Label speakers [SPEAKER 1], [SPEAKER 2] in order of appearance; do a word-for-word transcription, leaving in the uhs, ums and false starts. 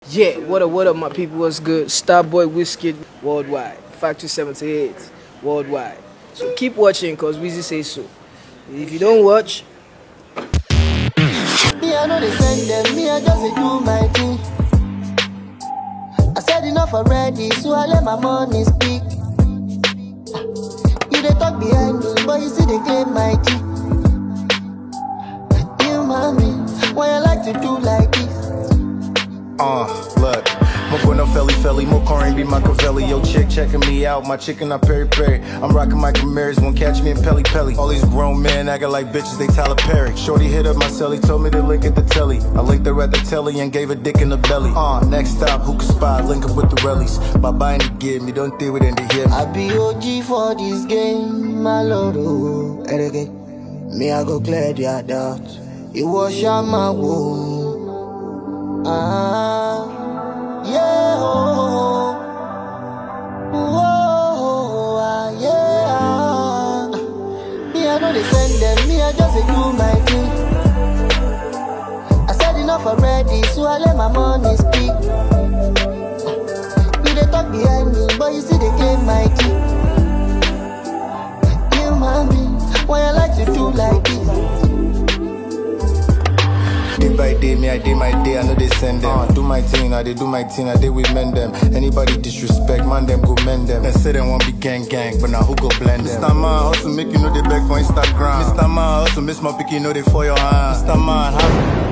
[SPEAKER 1] Yeah, what up, what up, my people? What's good? Starboy Whiskey worldwide, five two seventy-eight worldwide. So keep watching, cause Weezy says so. If you don't watch,
[SPEAKER 2] me I know they send them. Me I just do my thing. I said enough already, so I let my money speak. You they talk behind me, but you see they claim my tea. You mommy, why you like to do like this?
[SPEAKER 3] Uh, look, more bueno felly felly, more corn be Machiavelli. Yo, chick checking me out, my chicken not peri peri. I'm rocking my Camaros, won't catch me in Pelly Pelly. All these grown men acting like bitches, they Tyler Perry. Shorty hit up my celly, told me to link at the telly. I linked her at the telly and gave a dick in the belly. Uh, next stop, hookah spot, link up with the rellies. Bye bye and give me, don't deal with it to hear me.
[SPEAKER 2] I be O G for this game, my lord. Oh, and again, me I go clear their doubt. It was Shama woo. Ah, yeah, oh, oh, ah, yeah. Me I know they send them, me I just do my thing. I said enough already, so I let my money speak. You they talk behind me, but you see they claim my tea. You mommy, why I like to do like this?
[SPEAKER 3] Day by day, me I did my day, I know they send them. Uh, do my thing, I they do my thing, I they we mend them. Anybody disrespect, man them go mend them. They say they won't be gang gang, but now who go blend them? Mister Man, also make you know they beg for Instagram. Mister Man, also miss my pick, you know they for your hand. Mister Man, how